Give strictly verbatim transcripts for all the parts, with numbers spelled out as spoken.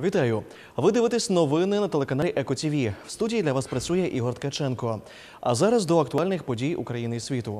Вітаю! Ви дивитесь новини на телеканалі Еко Ті Ві. В студії для вас працює Ігор Ткаченко. А зараз до актуальних подій України і світу.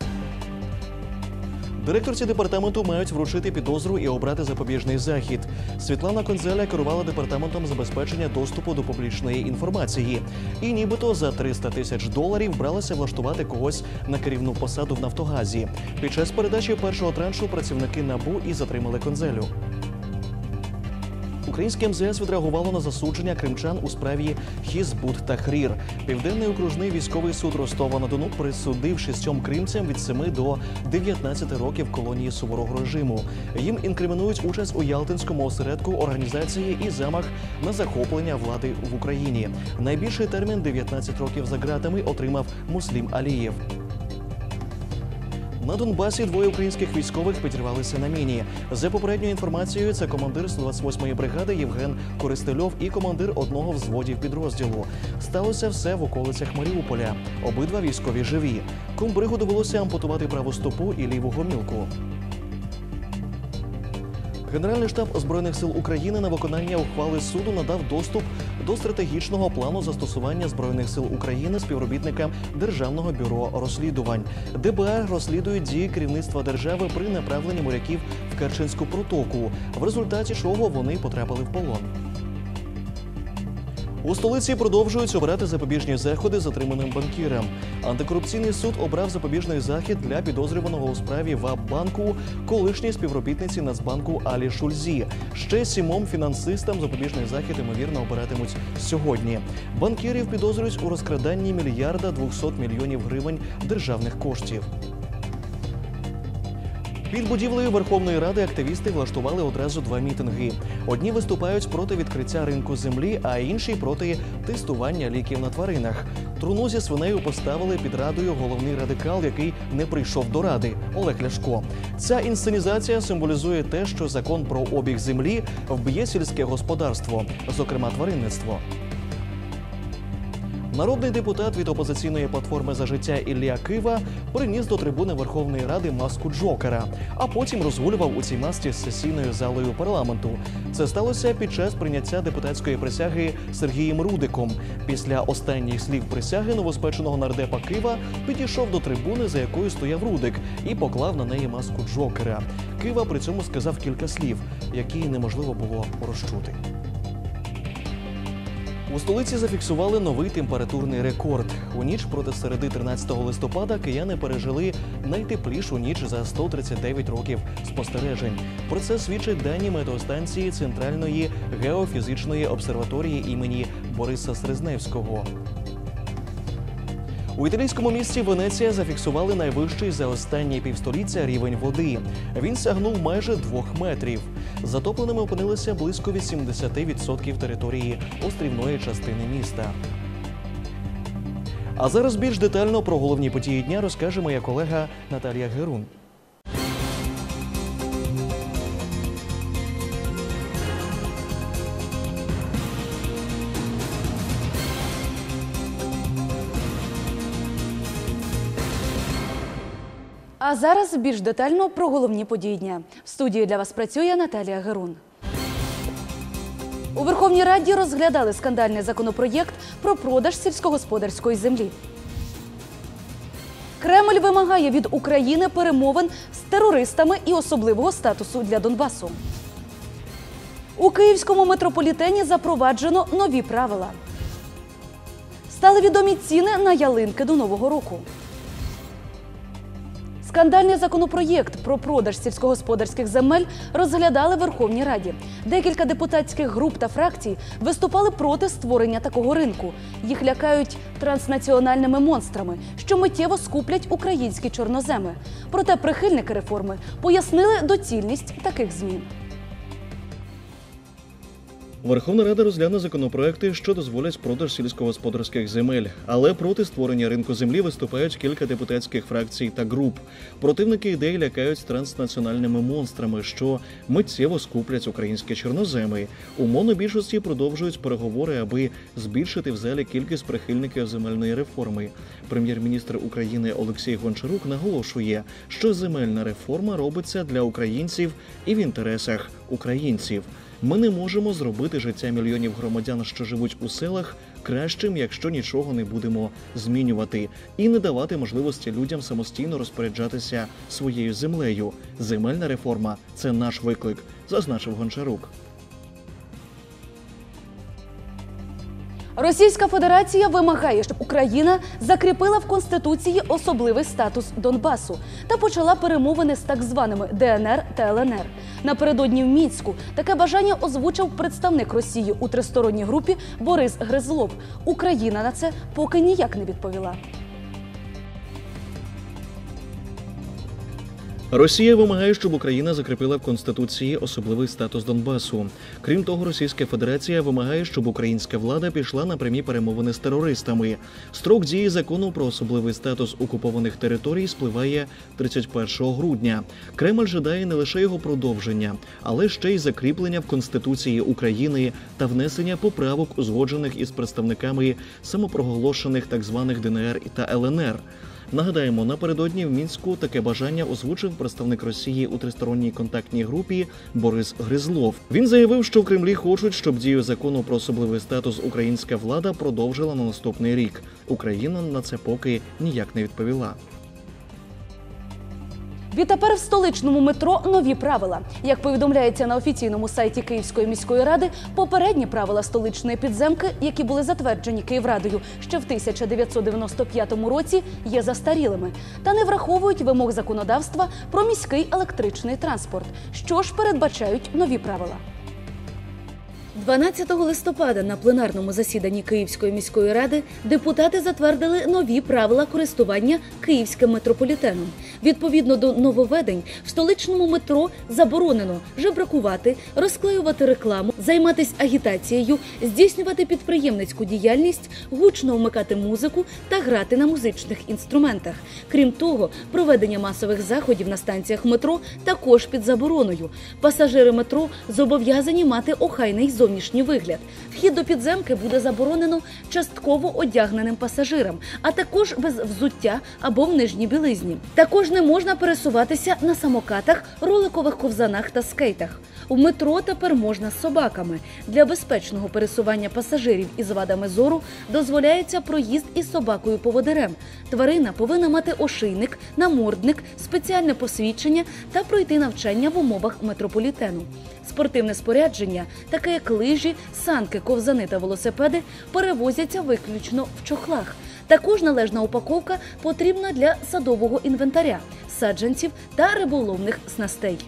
Директорці департаменту мають вручити підозру і обрати запобіжний захід. Світлана Конзеля керувала департаментом забезпечення доступу до публічної інформації. І нібито за триста тисяч доларів бралася влаштувати когось на керівну посаду в «Нафтогазі». Під час передачі першого траншу працівники НАБУ і затримали Конзелю. Українське ем зе ес відреагувало на засудження кримчан у справі Хізбут Тахрір. Південний окружний військовий суд Ростова-на-Дону присудив шістьом кримцям від семи до дев'ятнадцяти років колонії суворого режиму. Їм інкримінують участь у Ялтинському осередку організації і замах на захоплення влади в Україні. Найбільший термін – дев'ятнадцять років за ґратами отримав Муслім Алієв. На Донбасі двоє українських військових підірвалися на міні. За попередньою інформацією, це командир сто двадцять восьмої бригади Євген Користельов і командир одного взводів підрозділу. Сталося все в околицях Маріуполя. Обидва військові живі. Комбригу довелося ампутувати праву стопу і ліву гомілку. Генеральний штаб Збройних сил України на виконання ухвали суду надав доступ до стратегічного плану застосування Збройних сил України співробітникам Державного бюро розслідувань. де бе ер розслідує дії керівництва держави при направленні моряків в Керченську протоку, в результаті чого вони потрапили в полон. У столиці продовжують обирати запобіжні заходи затриманим банкірам. Антикорупційний суд обрав запобіжний захід для підозрюваного у справі ВАБ-банку колишній співробітниці Нацбанку Алі Шульзі. Ще сімом фінансистам запобіжний захід, ймовірно, обиратимуть сьогодні. Банкірів підозрюють у розкраданні мільярда двохсот мільйонів гривень державних коштів. Під будівлею Верховної Ради активісти влаштували одразу два мітинги. Одні виступають проти відкриття ринку землі, а інші проти тестування ліків на тваринах. Труну зі свинею поставили під Радою головний радикал, який не прийшов до Ради – Олег Ляшко. Ця інсценізація символізує те, що закон про обіг землі вб'є сільське господарство, зокрема тваринництво. Народний депутат від опозиційної платформи «За життя» Ілля Кива приніс до трибуни Верховної Ради маску Джокера, а потім розгулював у цій масці з сесійною залою парламенту. Це сталося під час прийняття депутатської присяги Сергієм Рудиком. Після останніх слів присяги новоспеченого нардепа Кива підійшов до трибуни, за якою стояв Рудик, і поклав на неї маску Джокера. Кива при цьому сказав кілька слів, які неможливо було розчути. У столиці зафіксували новий температурний рекорд. У ніч проти середи тринадцятого листопада кияни пережили найтеплішу ніч за сто тридцять дев'ять років спостережень. Про це свідчать дані метеостанції Центральної геофізичної обсерваторії імені Бориса Срезневського. У італійському місті Венеція зафіксували найвищий за останні півстоліття рівень води. Він сягнув майже двох метрів. Затопленими опинилися близько вісімдесят відсотків території острівної частини міста. А зараз більш детально про головні події дня розкаже моя колега Наталія Герун. А зараз більш детально про головні події дня. В студії для вас працює Наталія Герун. У Верховній Раді розглядали скандальний законопроєкт про продаж сільськогосподарської землі. Кремль вимагає від України перемовин з терористами і особливого статусу для Донбасу. У Київському метрополітені запроваджено нові правила. Стали відомі ціни на ялинки до Нового року. Скандальний законопроєкт про продаж сільськогосподарських земель розглядали в Верховній Раді. Декілька депутатських груп та фракцій виступали проти створення такого ринку. Їх лякають транснаціональними монстрами, що миттєво скуплять українські чорноземи. Проте прихильники реформи пояснили доцільність таких змін. Верховна Рада розгляне законопроекти, що дозволять продаж сільськогосподарських земель. Але проти створення ринку землі виступають кілька депутатських фракцій та груп. Противники ідей лякають транснаціональними монстрами, що миттєво скуплять українські чорноземи. У монобільшості продовжують переговори, аби збільшити в залі кількість прихильників земельної реформи. Прем'єр-міністр України Олексій Гончарук наголошує, що земельна реформа робиться для українців і в інтересах українців. Ми не можемо зробити життя мільйонів громадян, що живуть у селах, кращим, якщо нічого не будемо змінювати і не давати можливості людям самостійно розпоряджатися своєю землею. Земельна реформа – це наш виклик, зазначив Гончарук. Російська Федерація вимагає, щоб Україна закріпила в Конституції особливий статус Донбасу та почала перемовини з так званими Де Ен Ер та Ел Ен Ер. Напередодні в Мінську таке бажання озвучив представник Росії у тристоронній групі Борис Гризлов. Україна на це поки ніяк не відповіла. Росія вимагає, щоб Україна закріпила в Конституції особливий статус Донбасу. Крім того, Російська Федерація вимагає, щоб українська влада пішла на прямі перемовини з терористами. Строк дії закону про особливий статус окупованих територій спливає тридцять першого грудня. Кремль жадає не лише його продовження, але ще й закріплення в Конституції України та внесення поправок, узгоджених із представниками самопроголошених так званих Де Ен Ер та Ел Ен Ер. Нагадаємо, напередодні в Мінську таке бажання озвучив представник Росії у тристоронній контактній групі Борис Гризлов. Він заявив, що в Кремлі хочуть, щоб дію закону про особливий статус українська влада продовжила на наступний рік. Україна на це поки ніяк не відповіла. Відтепер в столичному метро нові правила. Як повідомляється на офіційному сайті Київської міської ради, попередні правила столичної підземки, які були затверджені Київрадою ще в тисяча дев'ятсот дев'яносто п'ятому році, є застарілими та не враховують вимог законодавства про міський електричний транспорт. Що ж передбачають нові правила? дванадцятого листопада на пленарному засіданні Київської міської ради депутати затвердили нові правила користування Київським метрополітеном. Відповідно до нововведень, в столичному метро заборонено жебракувати, розклеювати рекламу, займатися агітацією, здійснювати підприємницьку діяльність, гучно вмикати музику та грати на музичних інструментах. Крім того, проведення масових заходів на станціях метро також під забороною. Пасажири метро зобов'язані мати охайний зовнішній вигляд. Вхід до підземки буде заборонено частково одягненим пасажирам, а також без взуття або в нижній білизні. Також не можна пересуватися на самокатах, роликових ковзанах та скейтах. У метро тепер можна з собаками. Для безпечного пересування пасажирів із вадами зору дозволяється проїзд із собакою-поводирем. Тварина повинна мати ошийник, намордник, спеціальне посвідчення та пройти навчання в умовах метрополітену. Спортивне спорядження, таке як лижі, санки, ковзани та велосипеди, перевозяться виключно в чохлах. Також належна упаковка потрібна для садового інвентаря, саджанців та риболовних снастей.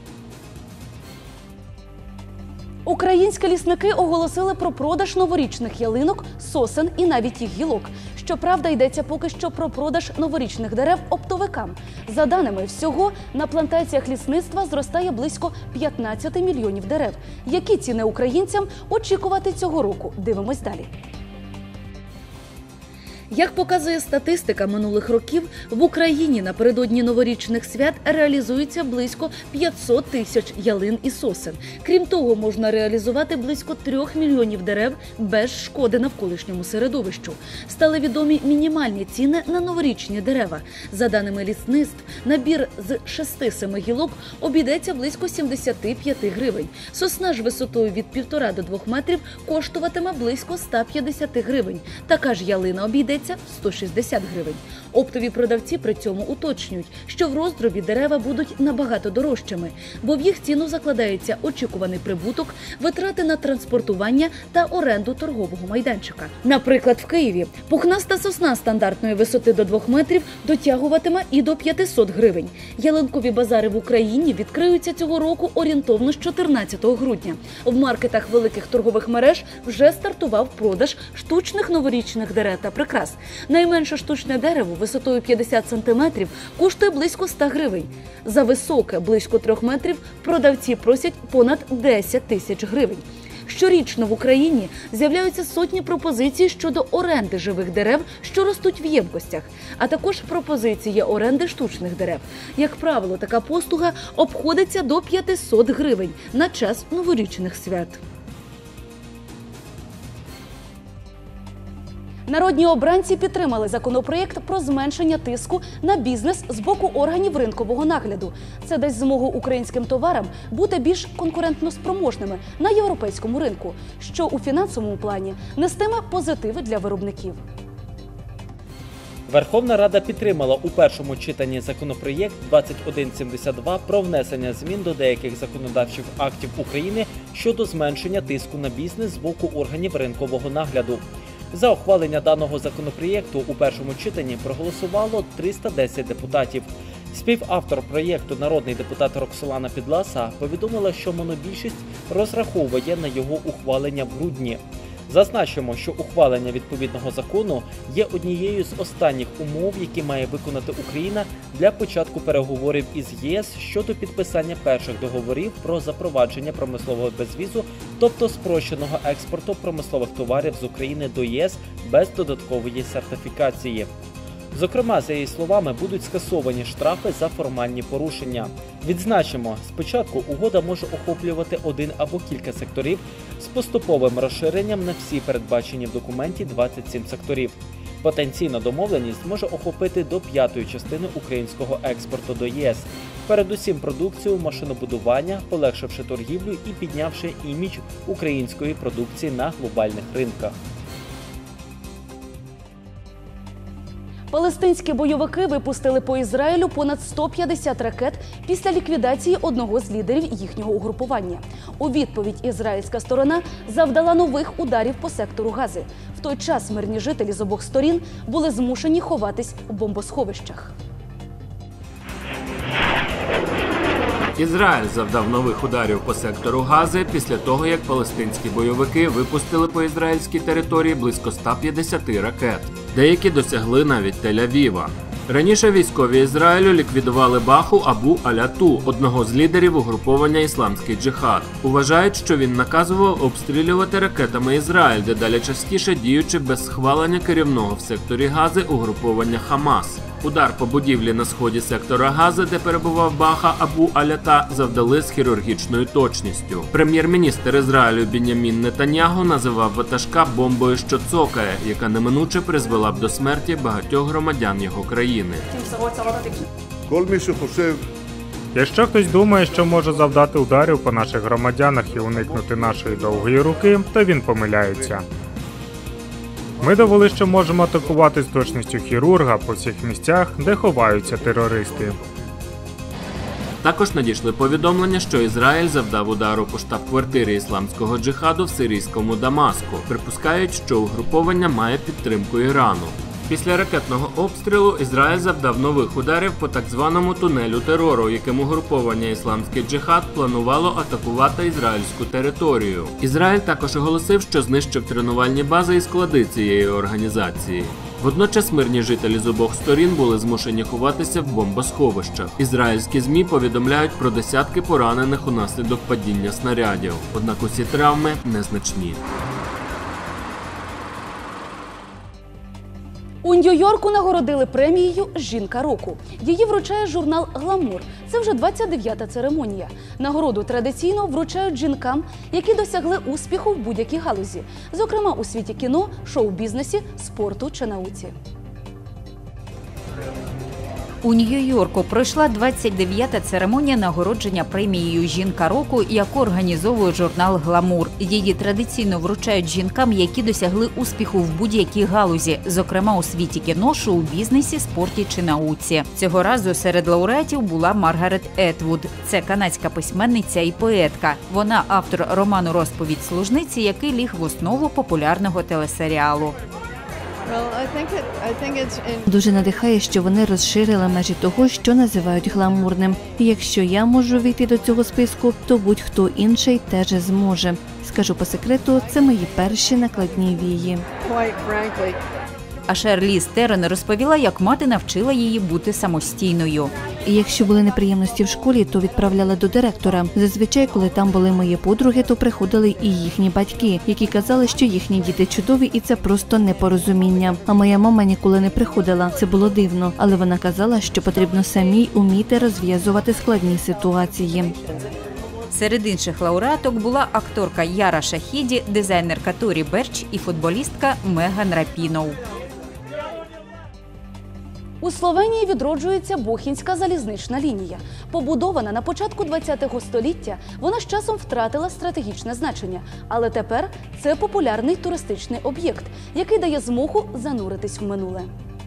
Українські лісники оголосили про продаж новорічних ялинок, сосен і навіть їх гілок. Щоправда, йдеться поки що про продаж новорічних дерев оптовикам. За даними, всього на плантаціях лісництва зростає близько п'ятнадцять мільйонів дерев. Які ціни українцям очікувати цього року? Дивимось далі. Як показує статистика минулих років, в Україні напередодні новорічних свят реалізується близько п'ятсот тисяч ялин і сосен. Крім того, можна реалізувати близько трьох мільйонів дерев без шкоди навколишньому середовищу. Стали відомі мінімальні ціни на новорічні дерева. За даними лісництв, набір з шести-семи гілок обійдеться близько сімдесят п'ять гривень. Сосна ж висотою від півтора до двох метрів коштуватиме близько ста п'ятдесят гривень. Така ж ялина обійдеться сто шістдесят гривень. Оптові продавці при цьому уточнюють, що в роздробі дерева будуть набагато дорожчими, бо в їх ціну закладається очікуваний прибуток, витрати на транспортування та оренду торгового майданчика. Наприклад, в Києві пухнаста сосна стандартної висоти до двох метрів дотягуватиме і до п'ятисот гривень. Ялинкові базари в Україні відкриються цього року орієнтовно з чотирнадцятого грудня. В маркетах великих торгових мереж вже стартував продаж штучних новорічних дерев та прикрас. Найменше штучне дерево висотою п'ятдесят сантиметрів коштує близько ста гривень. За високе, близько трьох метрів, продавці просять понад десять тисяч гривень. Щорічно в Україні з'являються сотні пропозицій щодо оренди живих дерев, що ростуть в ємкостях, а також пропозиції оренди штучних дерев. Як правило, така послуга обходиться до п'ятисот гривень на час новорічних свят. Народні обранці підтримали законопроєкт про зменшення тиску на бізнес з боку органів ринкового нагляду. Це дасть змогу українським товарам бути більш конкурентноспроможними на європейському ринку, що у фінансовому плані нестиме позитиви для виробників. Верховна Рада підтримала у першому читанні законопроєкт двадцять один сімдесят два про внесення змін до деяких законодавчих актів України щодо зменшення тиску на бізнес з боку органів ринкового нагляду. За ухвалення даного законопроєкту у першому читанні проголосувало триста десять депутатів. Співавтор проєкту, народний депутат Роксолана Підласа, повідомила, що монобільшість розраховує на його ухвалення в грудні. Зазначимо, що ухвалення відповідного закону є однією з останніх умов, які має виконати Україна для початку переговорів із ЄС щодо підписання перших договорів про запровадження промислового безвізу, тобто спрощеного експорту промислових товарів з України до ЄС без додаткової сертифікації. Зокрема, за її словами, будуть скасовані штрафи за формальні порушення. Відзначимо, спочатку угода може охоплювати один або кілька секторів з поступовим розширенням на всі передбачені в документі двадцять сім секторів. Потенційна домовленість може охопити до п'ятої частини українського експорту до ЄС, передусім продукцію машинобудування, полегшивши торгівлю і піднявши імідж української продукції на глобальних ринках. Палестинські бойовики випустили по Ізраїлю понад сто п'ятдесят ракет після ліквідації одного з лідерів їхнього угрупування. У відповідь ізраїльська сторона завдала нових ударів по сектору Гази. В той час мирні жителі з обох сторін були змушені ховатись у бомбосховищах. Ізраїль завдав нових ударів по сектору Гази після того, як палестинські бойовики випустили по ізраїльській території близько ста п'ятдесяти ракет. Деякі досягли навіть Тель-Авіва. Раніше військові Ізраїлю ліквідували Баху Абу Аляту, одного з лідерів угруповання «Ісламський джихад». Вважають, що він наказував обстрілювати ракетами Ізраїль, дедалі частіше діючи без схвалення керівного в секторі Гази угруповання Хамас. Удар по будівлі на сході сектора Гази, де перебував Баха Абу Алята, завдали з хірургічною точністю. Прем'єр-міністр Ізраїлю Бін'ямін Нетаньягу називав ватажка бомбою, що цокає, яка неминуче призвела б до смерті багатьох громадян його країни. Якщо хтось думає, що може завдати ударів по наших громадянах і уникнути нашої довгої руки, то він помиляється. Ми довели, що можемо атакувати з точністю хірурга по всіх місцях, де ховаються терористи. Також надійшли повідомлення, що Ізраїль завдав удару по штаб-квартирі ісламського джихаду в сирійському Дамаску. Припускають, що угруповання має підтримку Ірану. Після ракетного обстрілу Ізраїль завдав нових ударів по так званому тунелю терору, яким угруповання «Ісламський джихад» планувало атакувати ізраїльську територію. Ізраїль також оголосив, що знищив тренувальні бази і склади цієї організації. Водночас мирні жителі з обох сторін були змушені ховатися в бомбосховищах. Ізраїльські ЗМІ повідомляють про десятки поранених унаслідок падіння снарядів. Однак усі травми незначні. У Нью-Йорку нагородили премією «Жінка року». Її вручає журнал «Гламур». Це вже двадцять дев'ята церемонія. Нагороду традиційно вручають жінкам, які досягли успіху в будь-якій галузі. Зокрема, у світі кіно, шоу-бізнесі, спорту чи науці. У Нью-Йорку пройшла двадцять дев'ята церемонія нагородження премією «Жінка року», яку організовує журнал «Гламур». Її традиційно вручають жінкам, які досягли успіху в будь-якій галузі, зокрема у світі кіно, шоу-бізнесі, спорті чи науці. Цього разу серед лауреатів була Маргарет Етвуд. Це канадська письменниця і поетка. Вона автор роману «Розповідь служниці», який ліг в основу популярного телесеріалу. Дуже надихає, що вони розширили межі того, що називають гламурним. І якщо я можу війти до цього списку, то будь-хто інший теж зможе. Скажу по секрету, це мої перші накладні вії. А Шарліз Терен розповіла, як мати навчила її бути самостійною. І якщо були неприємності в школі, то відправляла до директора. Зазвичай, коли там були мої подруги, то приходили і їхні батьки, які казали, що їхні діти чудові і це просто непорозуміння. А моя мама ніколи не приходила. Це було дивно, але вона казала, що потрібно самій уміти розв'язувати складні ситуації. Серед інших лауреаток була акторка Яра Шахіді, дизайнерка Торі Берч і футболістка Меган Рапінов. У Словенії відроджується Бохінська залізнична лінія. Побудована на початку ХХ століття, вона з часом втратила стратегічне значення. Але тепер це популярний туристичний об'єкт, який дає змогу зануритись в минуле.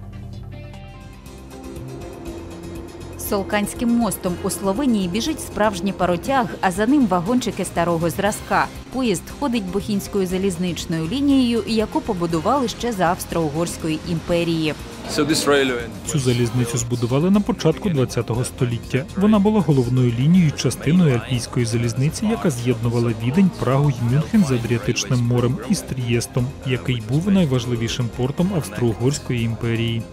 Солканським мостом у Словенії біжить справжній паротяг, а за ним вагончики старого зразка. Поїзд ходить Бохінською залізничною лінією, яку побудували ще за Австро-Угорської імперії. Цю залізницю збудували на початку ХХ століття. Вона була головною лінією частиною Альпійської залізниці, яка з'єднувала Відень, Прагу й Мюнхен з Адріатичним морем і з Трієстом, який був найважливішим портом Австро-Угорської імперії.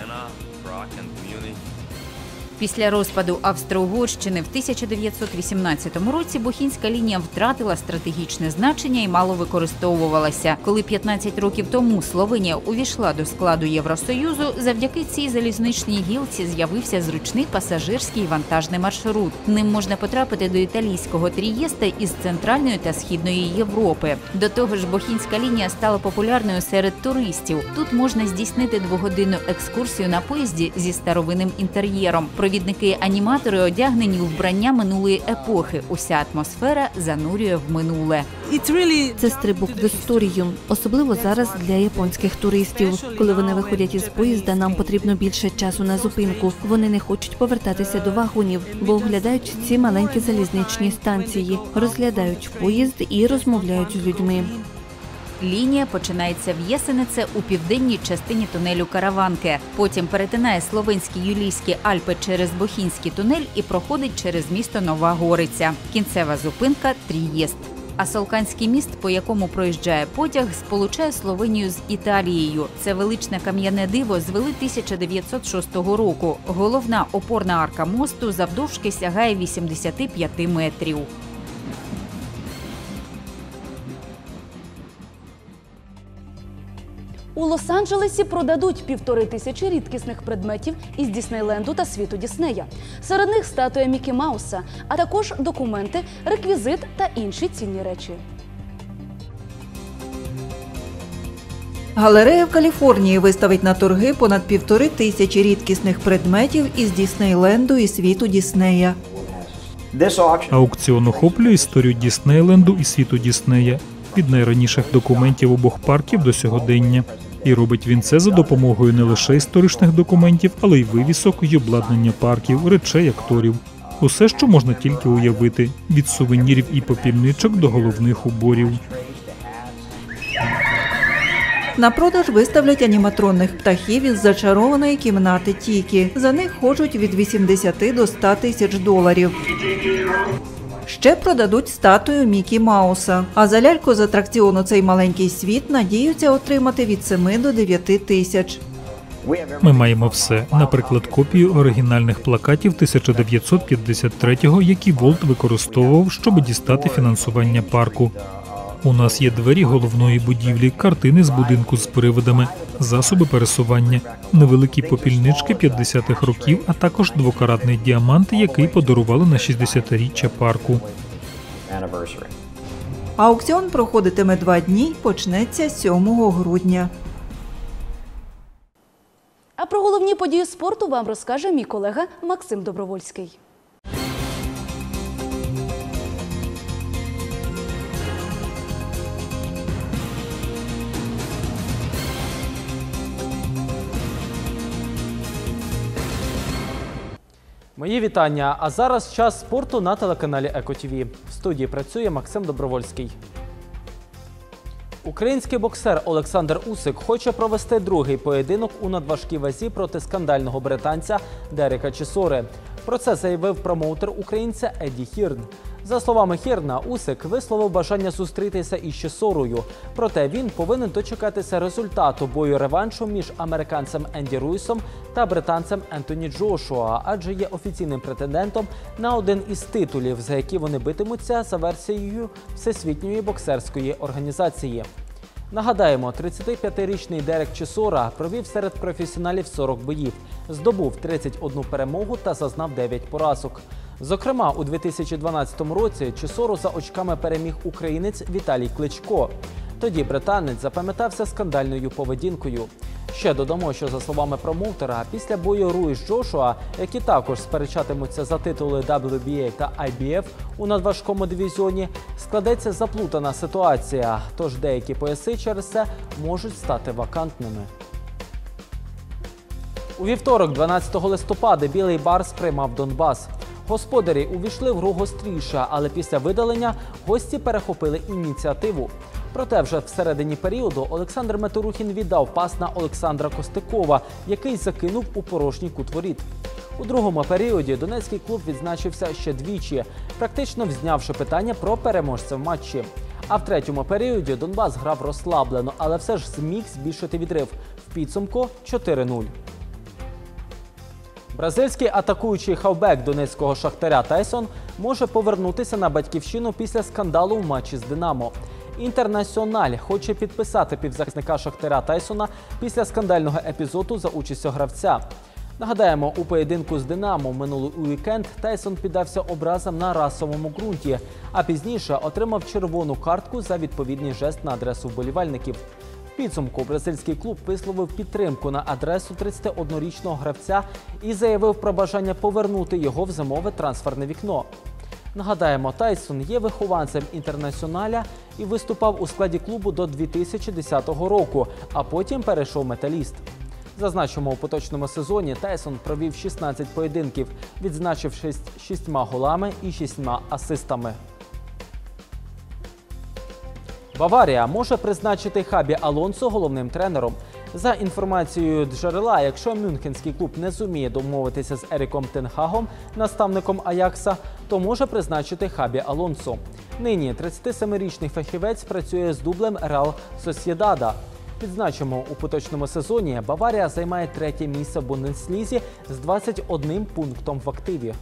Після розпаду Австро-Угорщини в тисяча дев'ятсот вісімнадцятому році Бохінська лінія втратила стратегічне значення і мало використовувалася. Коли п'ятнадцять років тому Словенія увійшла до складу Євросоюзу, завдяки цій залізничній гілці з'явився зручний пасажирський і вантажний маршрут. Ним можна потрапити до італійського Трієста із Центральної та Східної Європи. До того ж, Бохінська лінія стала популярною серед туристів. Тут можна здійснити двогодинну екскурсію на поїзді зі старовинним інтер'єром. Провідники-аніматори одягнені у вбрання минулої епохи. Уся атмосфера занурює в минуле. Це стрибок в історію, особливо зараз для японських туристів. Коли вони виходять із поїзда, нам потрібно більше часу на зупинку. Вони не хочуть повертатися до вагонів, бо оглядають ці маленькі залізничні станції, розглядають поїзд і розмовляють з людьми. Лінія починається в Єсенице у південній частині тунелю Караванке. Потім перетинає Словенські Юлійські Альпи через Бохінський тунель і проходить через місто Нова Гориця. Кінцева зупинка – Трієст. А Солканський міст, по якому проїжджає потяг, сполучає Словенію з Італією. Це величне кам'яне диво звели тисяча дев'ятсот шостого року. Головна опорна арка мосту завдовжки сягає вісімдесят п'ять метрів. У Лос-Анджелесі продадуть півтори тисячі рідкісних предметів із Діснейленду та світу Діснея. Серед них статуя Мікі Мауса, а також документи, реквізит та інші цінні речі. Галерея в Каліфорнії виставить на торги понад півтори тисячі рідкісних предметів із Діснейленду і світу Діснея. Аукціон охоплює історію Діснейленду і світу Діснея від найраніших документів обох парків до сьогодення. І робить він це за допомогою не лише історичних документів, але й вивісок й обладнання парків, речей акторів. Усе, що можна тільки уявити – від сувенірів і попільничок до головних уборів. На продаж виставлять аніматронних птахів із зачарованої кімнати Тікі. За них хочуть від вісімдесяти до ста тисяч доларів. Ще продадуть статую Мікі Мауса. А за ляльку з атракціону «Цей маленький світ» надіються отримати від семи до дев'яти тисяч. Ми маємо все. Наприклад, копію оригінальних плакатів тисяча дев'ятсот п'ятдесят третього, які Волт використовував, щоб дістати фінансування парку. У нас є двері головної будівлі, картини з будинку з привидами, засоби пересування, невеликі попільнички п'ятдесятих років, а також двокаратний діамант, який подарували на шістдесятиріччя парку. Аукціон проходитиме два дні й почнеться сьомого грудня. А про головні події спорту вам розкаже мій колега Максим Добровольський. Мої вітання. А зараз час спорту на телеканалі Еко ТІВІ. В студії працює Максим Добровольський. Український боксер Олександр Усик хоче провести другий поєдинок у надважкій вазі проти скандального британця Дерека Чісори. Про це заявив промоутер українця Еді Хірн. За словами Хірна, Усик висловив бажання зустрітися із Чісорою. Проте він повинен дочекатися результату бою реваншу між американцем Енді Руїсом та британцем Ентоні Джошуа, адже є офіційним претендентом на один із титулів, за які вони битимуться за версією Всесвітньої боксерської організації. Нагадаємо, тридцятип'ятирічний Дерек Чісора провів серед професіоналів сорок боїв, здобув тридцять одну перемогу та зазнав дев'ять поразок. Зокрема, у дві тисячі дванадцятому році Чесору за очками переміг українець Віталій Кличко. Тоді британець запам'ятався скандальною поведінкою. Ще додамо, що за словами промоутера, після бою Руї з Джошуа, які також сперечатимуться за титули дабл ю бі ей та ай бі еф у надважкому дивізіоні, складеться заплутана ситуація, тож деякі пояси через це можуть стати вакантними. У вівторок, дванадцятого листопада, Білий Барс приймав Донбас. Господарі увійшли в гру гостріше, але після видалення гості перехопили ініціативу. Проте вже всередині періоду Олександр Меторухін віддав пас на Олександра Костикова, який закинув у порожній кут воріт. У другому періоді донецький клуб відзначився ще двічі, практично взнявши питання про переможця в матчі. А в третьому періоді Донбас грав розслаблено, але все ж зміг збільшити відрив. В підсумку чотири нуль. Бразильський атакуючий хавбек донецького «Шахтаря» Тайсон може повернутися на батьківщину після скандалу в матчі з «Динамо». «Інтернаціональ» хоче підписати півзахисника «Шахтаря» Тайсона після скандального епізоду за участю гравця. Нагадаємо, у поєдинку з «Динамо» минулий уікенд Тайсон піддався образам на расовому ґрунті, а пізніше отримав червону картку за відповідний жест на адресу вболівальників. В підсумку бразильський клуб висловив підтримку на адресу тридцятиоднорічного гравця і заявив про бажання повернути його в зимове трансферне вікно. Нагадаємо, Тайсон є вихованцем «Інтернаціоналя» і виступав у складі клубу до дві тисячі десятого року, а потім перейшов «Металіст». Зазначимо, у поточному сезоні Тайсон провів шістнадцять поєдинків, відзначившись шістьма голами і шістьма асистами. Баварія може призначити Хабі Алонсо головним тренером. За інформацією джерела, якщо мюнхенський клуб не зуміє домовитися з Еріком Тен Хагом, наставником Аякса, то може призначити Хабі Алонсо. Нині тридцятисемирічний фахівець працює з дублем Реал Сосєдада. Відзначимо, у поточному сезоні Баварія займає третє місце в Бундеслізі з двадцять одним пунктом в активі.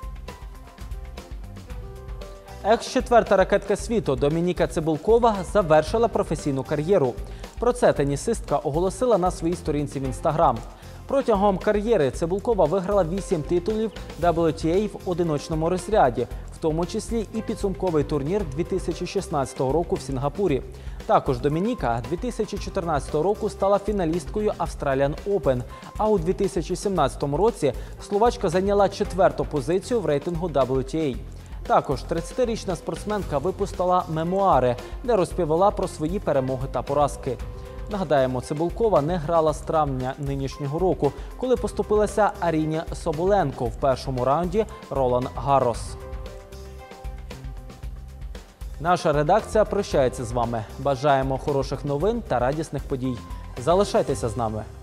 Екс-четверта ракетка світу Домініка Цибулкова завершила професійну кар'єру. Про це тенісистка оголосила на своїй сторінці в Інстаграм. Протягом кар'єри Цибулкова виграла вісім титулів дабл ю ті ей в одиночному розряді, в тому числі і підсумковий турнір дві тисячі шістнадцятого року в Сінгапурі. Також Домініка дві тисячі чотирнадцятого року стала фіналісткою Australian Open, а у дві тисячі сімнадцятому році словачка зайняла четверту позицію в рейтингу дабл ю ті ей. Також тридцятирічна спортсменка випустила мемуари, де розповіла про свої перемоги та поразки. Нагадаємо, Цибулкова не грала з травня нинішнього року, коли поступилася Аріні Соболенко в першому раунді Ролан Гаррос. Наша редакція прощається з вами. Бажаємо хороших новин та радісних подій. Залишайтеся з нами.